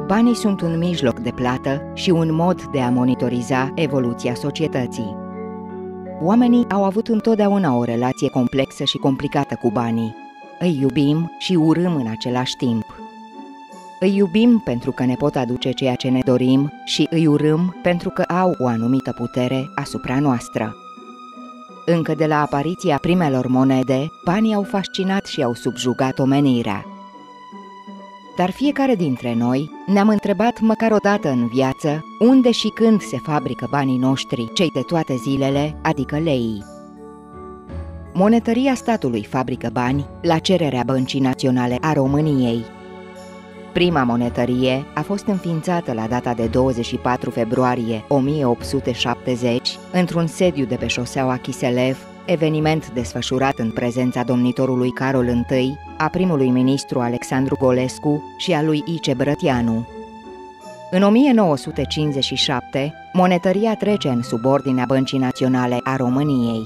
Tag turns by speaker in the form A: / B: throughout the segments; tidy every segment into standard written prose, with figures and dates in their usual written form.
A: Banii sunt un mijloc de plată și un mod de a monitoriza evoluția societății. Oamenii au avut întotdeauna o relație complexă și complicată cu banii. Îi iubim și urâm în același timp. Îi iubim pentru că ne pot aduce ceea ce ne dorim și îi urâm pentru că au o anumită putere asupra noastră. Încă de la apariția primelor monede, banii au fascinat și au subjugat omenirea. Dar fiecare dintre noi ne-am întrebat măcar o dată în viață unde și când se fabrică banii noștri, cei de toate zilele, adică leii. Monetăria statului fabrică bani la cererea Băncii Naționale a României. Prima monetărie a fost înființată la data de 24 februarie 1870 într-un sediu de pe șoseaua Chiselev, eveniment desfășurat în prezența domnitorului Carol I, a primului ministru Alexandru Golescu și a lui Ice Brătianu. În 1957, monetăria trece în subordinea Băncii Naționale a României.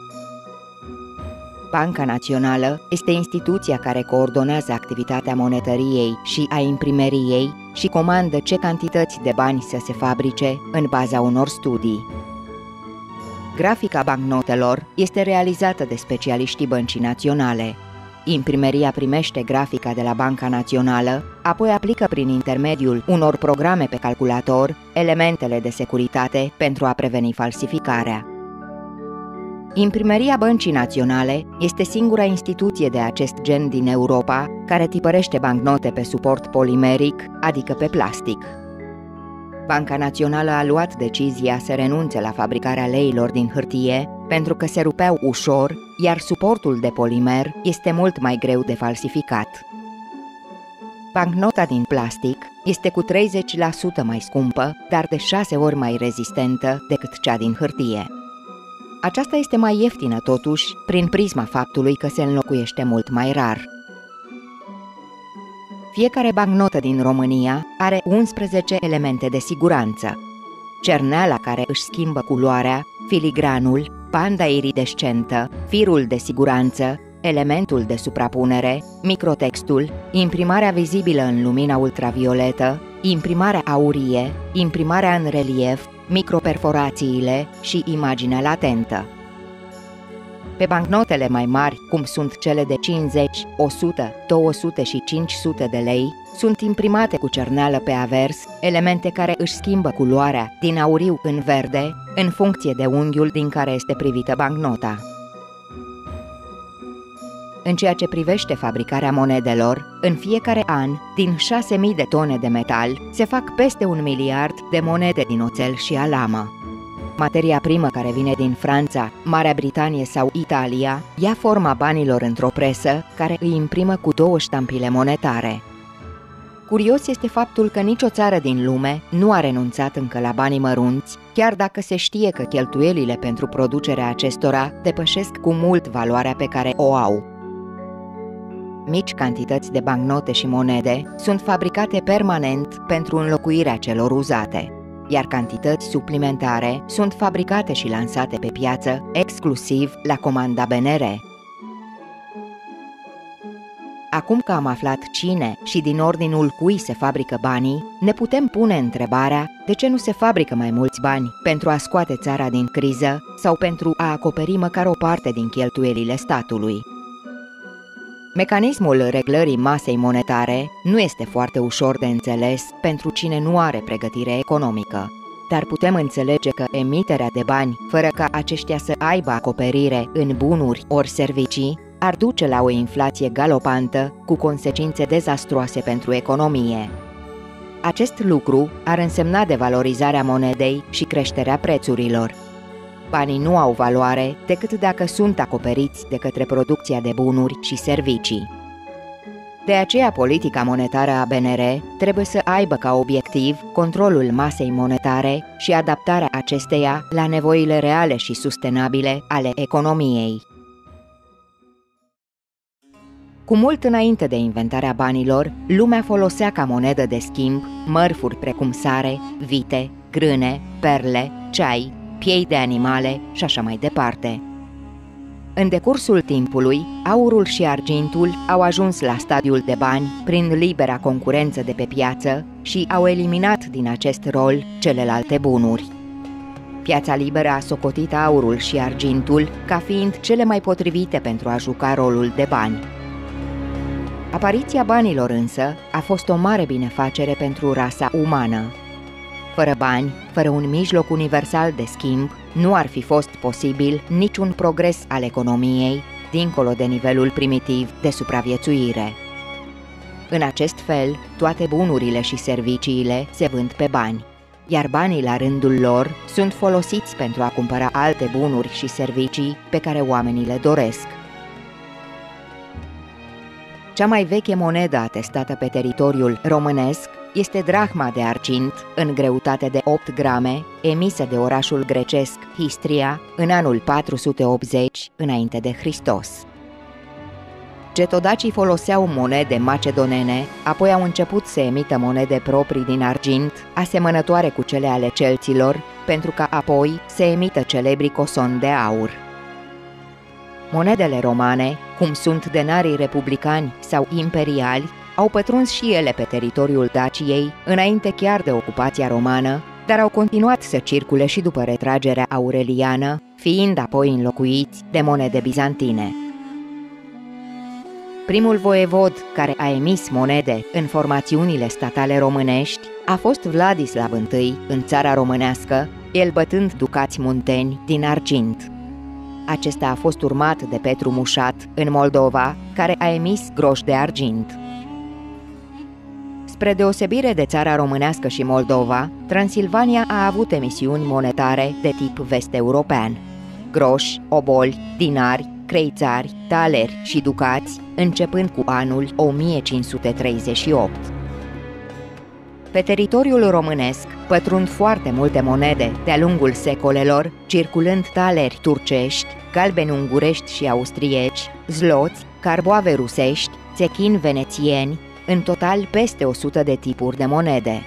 A: Banca Națională este instituția care coordonează activitatea monetăriei și a imprimeriei și comandă ce cantități de bani să se fabrice în baza unor studii. Grafica bancnotelor este realizată de specialiștii Băncii Naționale. Imprimeria primește grafica de la Banca Națională, apoi aplică prin intermediul unor programe pe calculator elementele de securitate pentru a preveni falsificarea. Imprimeria Băncii Naționale este singura instituție de acest gen din Europa care tipărește bancnote pe suport polimeric, adică pe plastic. Banca Națională a luat decizia să renunțe la fabricarea leilor din hârtie pentru că se rupeau ușor, iar suportul de polimer este mult mai greu de falsificat. Bancnota din plastic este cu 30% mai scumpă, dar de 6 ori mai rezistentă decât cea din hârtie. Aceasta este mai ieftină totuși, prin prisma faptului că se înlocuiește mult mai rar. Fiecare bancnotă din România are 11 elemente de siguranță: cerneala care își schimbă culoarea, filigranul, banda iridescentă, firul de siguranță, elementul de suprapunere, microtextul, imprimarea vizibilă în lumina ultravioletă, imprimarea aurie, imprimarea în relief, microperforațiile și imaginea latentă. Pe bancnotele mai mari, cum sunt cele de 50, 100, 200 și 500 de lei, sunt imprimate cu cerneală pe avers elemente care își schimbă culoarea din auriu în verde, în funcție de unghiul din care este privită bancnota. În ceea ce privește fabricarea monedelor, în fiecare an, din 6.000 de tone de metal, se fac peste 1 miliard de monede din oțel și alamă. Materia primă care vine din Franța, Marea Britanie sau Italia ia forma banilor într-o presă care îi imprimă cu 2 ștampile monetare. Curios este faptul că nicio țară din lume nu a renunțat încă la banii mărunți, chiar dacă se știe că cheltuielile pentru producerea acestora depășesc cu mult valoarea pe care o au. Mici cantități de bancnote și monede sunt fabricate permanent pentru înlocuirea celor uzate, iar cantități suplimentare sunt fabricate și lansate pe piață exclusiv la comanda BNR. Acum că am aflat cine și din ordinul cui se fabrică banii, ne putem pune întrebarea de ce nu se fabrică mai mulți bani pentru a scoate țara din criză sau pentru a acoperi măcar o parte din cheltuielile statului. Mecanismul reglării masei monetare nu este foarte ușor de înțeles pentru cine nu are pregătire economică, dar putem înțelege că emiterea de bani, fără ca aceștia să aibă acoperire în bunuri ori servicii, ar duce la o inflație galopantă cu consecințe dezastruoase pentru economie. Acest lucru ar însemna devalorizarea monedei și creșterea prețurilor. Banii nu au valoare decât dacă sunt acoperiți de către producția de bunuri și servicii. De aceea, politica monetară a BNR trebuie să aibă ca obiectiv controlul masei monetare și adaptarea acesteia la nevoile reale și sustenabile ale economiei. Cu mult înainte de inventarea banilor, lumea folosea ca monedă de schimb mărfuri precum sare, vite, grâne, perle, ceai, piei de animale și așa mai departe. În decursul timpului, aurul și argintul au ajuns la stadiul de bani prin libera concurență de pe piață, și au eliminat din acest rol celelalte bunuri. Piața liberă a socotit aurul și argintul ca fiind cele mai potrivite pentru a juca rolul de bani. Apariția banilor însă a fost o mare binefacere pentru rasa umană. Fără bani, fără un mijloc universal de schimb, nu ar fi fost posibil niciun progres al economiei, dincolo de nivelul primitiv de supraviețuire. În acest fel, toate bunurile și serviciile se vând pe bani, iar banii la rândul lor sunt folosiți pentru a cumpăra alte bunuri și servicii pe care oamenii le doresc. Cea mai veche monedă atestată pe teritoriul românesc este drahma de argint, în greutate de 8 grame, emisă de orașul grecesc Histria în anul 480 înainte de Hristos. Getodacii foloseau monede macedonene, apoi au început să emită monede proprii din argint, asemănătoare cu cele ale celților, pentru ca apoi să emită celebrii cosoni de aur. Monedele romane, cum sunt denarii republicani sau imperiali, au pătruns și ele pe teritoriul Daciei, înainte chiar de ocupația romană, dar au continuat să circule și după retragerea aureliană, fiind apoi înlocuiți de monede bizantine. Primul voievod care a emis monede în formațiunile statale românești a fost Vladislav I în țara românească, el bătând ducați munteni din argint. Acesta a fost urmat de Petru Mușat în Moldova, care a emis groși de argint. Spre deosebire de țara românească și Moldova, Transilvania a avut emisiuni monetare de tip vest-european: groși, oboli, dinari, creițari, taleri și ducați, începând cu anul 1538. Pe teritoriul românesc pătrund foarte multe monede de-a lungul secolelor, circulând taleri turcești, galbeni ungurești și austrieci, zloți, carboave rusești, țechini venețieni, în total peste 100 de tipuri de monede.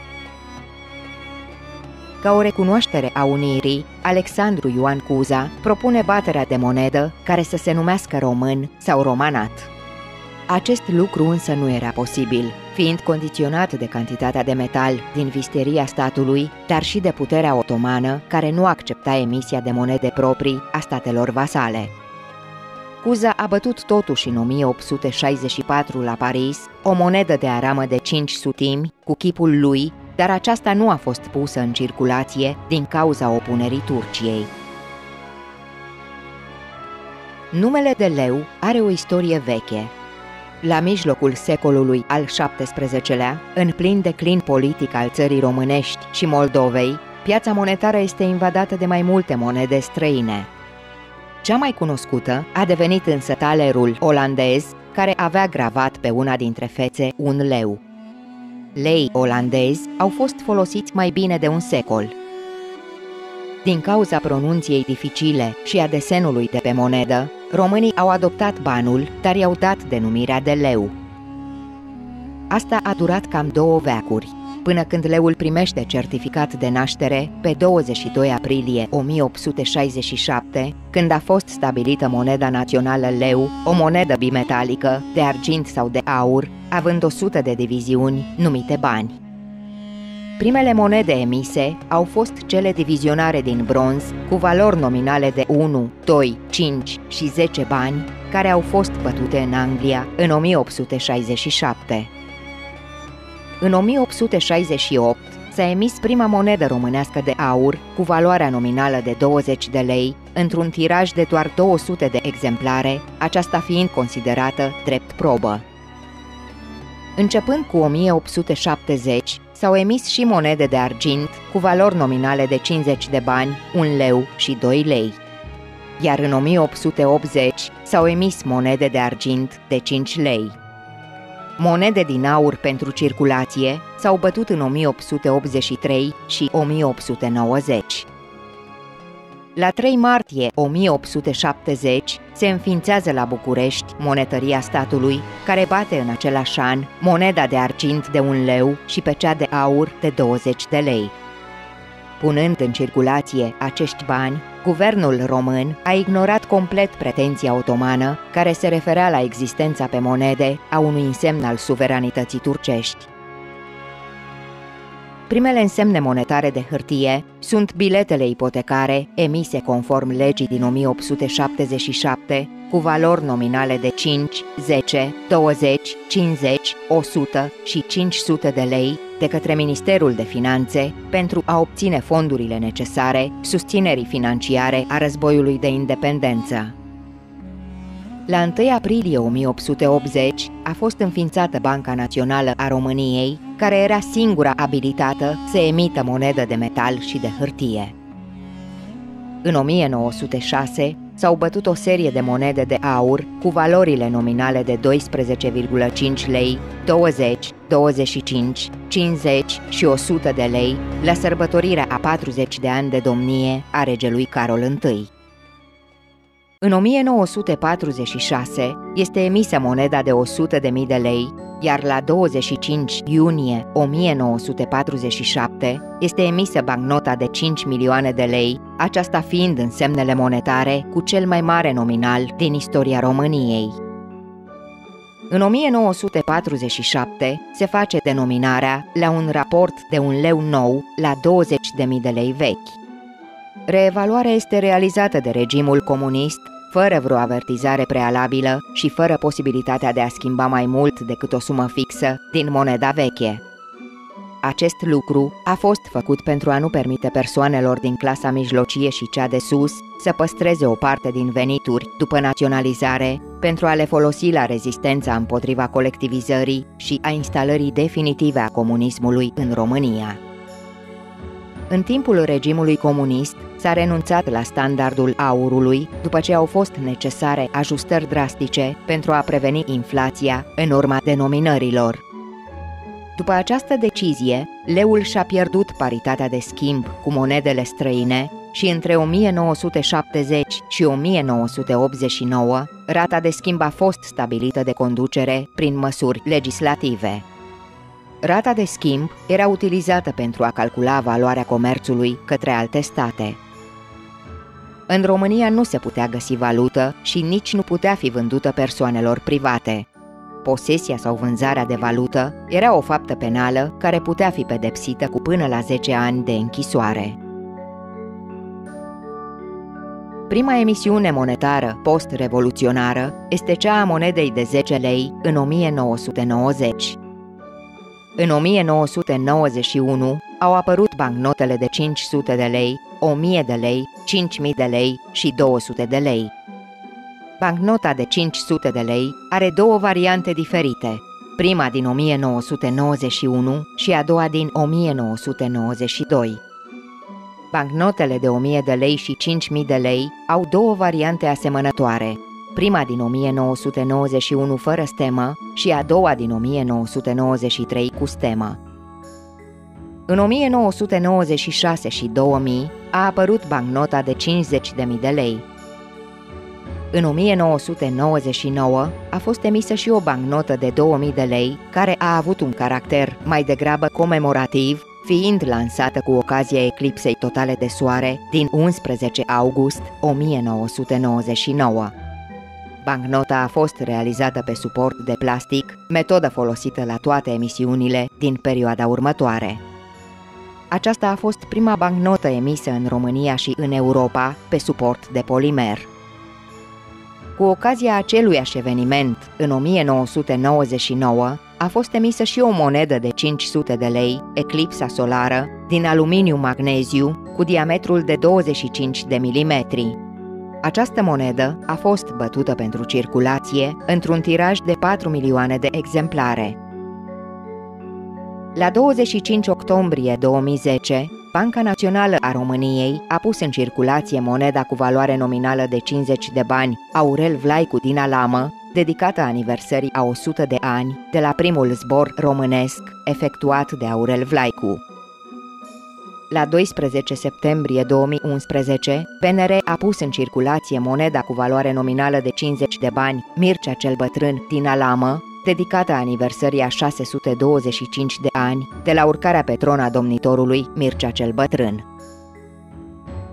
A: Ca o recunoaștere a unirii, Alexandru Ioan Cuza propune baterea de monedă care să se numească român sau romanat. Acest lucru însă nu era posibil, fiind condiționat de cantitatea de metal din visteria statului, dar și de puterea otomană, care nu accepta emisia de monede proprii a statelor vasale. Cuza a bătut totuși în 1864 la Paris o monedă de aramă de 5 sutimi cu chipul lui, dar aceasta nu a fost pusă în circulație din cauza opunerii Turciei. Numele de leu are o istorie veche. La mijlocul secolului al XVII-lea, în plin declin politic al țării românești și Moldovei, piața monetară este invadată de mai multe monede străine. Cea mai cunoscută a devenit însă talerul olandez, care avea gravat pe una dintre fețe un leu. Lei olandezi au fost folosiți mai bine de un secol. Din cauza pronunției dificile și a desenului de pe monedă, românii au adoptat banul, dar i-au dat denumirea de leu. Asta a durat cam 2 veacuri, până când leul primește certificat de naștere pe 22 aprilie 1867, când a fost stabilită moneda națională leu, o monedă bimetalică, de argint sau de aur, având 100 de diviziuni, numite bani. Primele monede emise au fost cele divizionare din bronz, cu valori nominale de 1, 2, 5 și 10 bani, care au fost bătute în Anglia în 1867. În 1868 s-a emis prima monedă românească de aur, cu valoarea nominală de 20 de lei, într-un tiraj de doar 200 de exemplare, aceasta fiind considerată drept probă. Începând cu 1870, s-au emis și monede de argint cu valori nominale de 50 de bani, 1 leu și 2 lei. Iar în 1880 s-au emis monede de argint de 5 lei. Monede din aur pentru circulație s-au bătut în 1883 și 1890. La 3 martie 1870 se înființează la București monetăria statului, care bate în același an moneda de argint de 1 leu și pe cea de aur de 20 de lei. Punând în circulație acești bani, guvernul român a ignorat complet pretenția otomană, care se referea la existența pe monede a unui însemn al suveranității turcești. Primele însemne monetare de hârtie sunt biletele ipotecare emise conform legii din 1877, cu valori nominale de 5, 10, 20, 50, 100 și 500 de lei de către Ministerul de Finanțe pentru a obține fondurile necesare susținerii financiare a războiului de independență. La 1 aprilie 1880 a fost înființată Banca Națională a României, care era singura abilitată să emită monedă de metal și de hârtie. În 1906 s-au bătut o serie de monede de aur cu valorile nominale de 12,5 lei, 20, 25, 50 și 100 de lei la sărbătorirea a 40 de ani de domnie a regelui Carol I. În 1946 este emisă moneda de 100.000 de lei, iar la 25 iunie 1947 este emisă bancnota de 5 milioane de lei, aceasta fiind însemnele monetare cu cel mai mare nominal din istoria României. În 1947 se face denominarea la un raport de 1 leu nou la 20.000 de lei vechi. Reevaluarea este realizată de regimul comunist, fără vreo avertizare prealabilă și fără posibilitatea de a schimba mai mult decât o sumă fixă din moneda veche. Acest lucru a fost făcut pentru a nu permite persoanelor din clasa mijlocie și cea de sus să păstreze o parte din venituri după naționalizare pentru a le folosi la rezistența împotriva colectivizării și a instalării definitive a comunismului în România. În timpul regimului comunist s-a renunțat la standardul aurului după ce au fost necesare ajustări drastice pentru a preveni inflația în urma denominărilor. După această decizie, leul și-a pierdut paritatea de schimb cu monedele străine și între 1970 și 1989 rata de schimb a fost stabilită de conducere prin măsuri legislative. Rata de schimb era utilizată pentru a calcula valoarea comerțului către alte state. În România nu se putea găsi valută și nici nu putea fi vândută persoanelor private. Posesia sau vânzarea de valută era o faptă penală care putea fi pedepsită cu până la 10 ani de închisoare. Prima emisiune monetară post-revoluționară este cea a monedei de 10 lei în 1990. În 1991 au apărut bancnotele de 500 de lei, 1000 de lei, 5000 de lei și 200 de lei. Bancnota de 500 de lei are două variante diferite, prima din 1991 și a doua din 1992. Bancnotele de 1000 de lei și 5000 de lei au două variante asemănătoare, prima din 1991 fără stemă și a doua din 1993 cu stemă. În 1996 și 2000 a apărut bancnota de 50.000 de lei. În 1999 a fost emisă și o bancnotă de 2000 de lei, care a avut un caracter mai degrabă comemorativ, fiind lansată cu ocazia eclipsei totale de soare din 11 august 1999. Bancnota a fost realizată pe suport de plastic, metodă folosită la toate emisiunile din perioada următoare. Aceasta a fost prima bancnotă emisă în România și în Europa pe suport de polimer. Cu ocazia aceluiași eveniment, în 1999, a fost emisă și o monedă de 500 de lei, eclipsa solară, din aluminiu-magneziu, cu diametrul de 25 de milimetri. Această monedă a fost bătută pentru circulație într-un tiraj de 4 milioane de exemplare. La 25 octombrie 2010, Banca Națională a României a pus în circulație moneda cu valoare nominală de 50 de bani Aurel Vlaicu din Alamă, dedicată aniversării a 100 de ani de la primul zbor românesc efectuat de Aurel Vlaicu. La 12 septembrie 2011, BNR a pus în circulație moneda cu valoare nominală de 50 de bani Mircea cel Bătrân din Alamă, dedicată aniversării a 625 de ani de la urcarea pe tron a domnitorului Mircea cel Bătrân.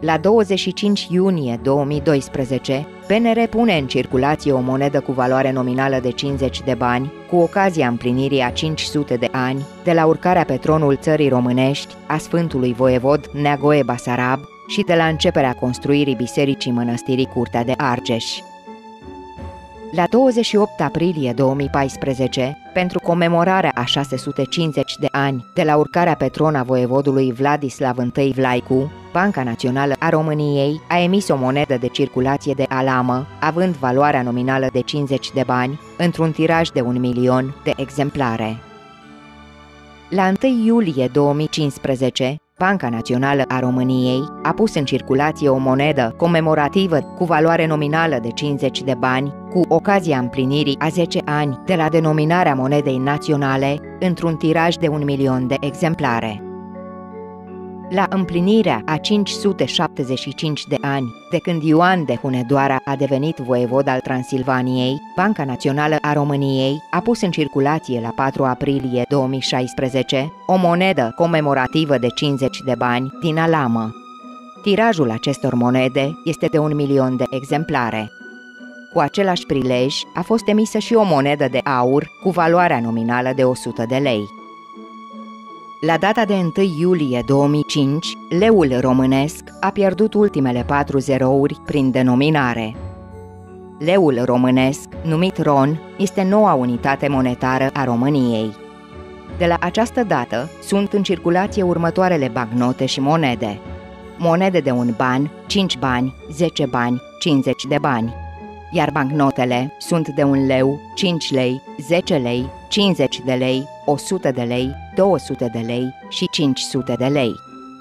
A: La 25 iunie 2012, PNR pune în circulație o monedă cu valoare nominală de 50 de bani, cu ocazia împlinirii a 500 de ani de la urcarea pe tronul țării românești a Sfântului Voievod Neagoe Basarab și de la începerea construirii Bisericii Mănăstirii Curtea de Argeș. La 28 aprilie 2014, pentru comemorarea a 650 de ani de la urcarea pe tron a voievodului Vladislav I Vlaicu, Banca Națională a României a emis o monedă de circulație de alamă, având valoarea nominală de 50 de bani, într-un tiraj de 1 milion de exemplare. La 1 iulie 2015, Banca Națională a României a pus în circulație o monedă comemorativă cu valoare nominală de 50 de bani, cu ocazia împlinirii a 10 ani de la denominarea monedei naționale, într-un tiraj de 1 milion de exemplare. La împlinirea a 575 de ani de când Ioan de Hunedoara a devenit voievod al Transilvaniei, Banca Națională a României a pus în circulație la 4 aprilie 2016 o monedă comemorativă de 50 de bani din alamă. Tirajul acestor monede este de 1 milion de exemplare. Cu același prilej a fost emisă și o monedă de aur cu valoarea nominală de 100 de lei. La data de 1 iulie 2005, leul românesc a pierdut ultimele 4 zerouri prin denominare. Leul românesc, numit RON, este noua unitate monetară a României. De la această dată sunt în circulație următoarele bancnote și monede. Monede de 1 ban, 5 bani, 10 bani, 50 de bani. Iar bancnotele sunt de 1 leu, 5 lei, 10 lei, 50 de lei, 100 de lei, 200 de lei și 500 de lei.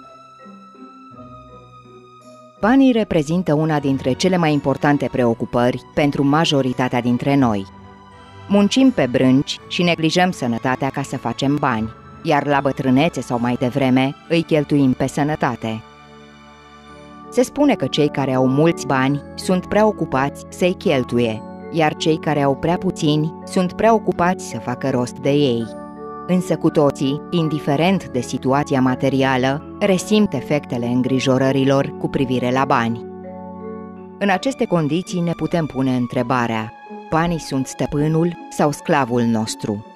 A: Banii reprezintă una dintre cele mai importante preocupări pentru majoritatea dintre noi. Muncim pe brânci și neglijăm sănătatea ca să facem bani, iar la bătrânețe sau mai devreme îi cheltuim pe sănătate. Se spune că cei care au mulți bani sunt prea ocupați să-i cheltuie, iar cei care au prea puțini sunt prea ocupați să facă rost de ei. Însă cu toții, indiferent de situația materială, resimt efectele îngrijorărilor cu privire la bani. În aceste condiții ne putem pune întrebarea: banii sunt stăpânul sau sclavul nostru?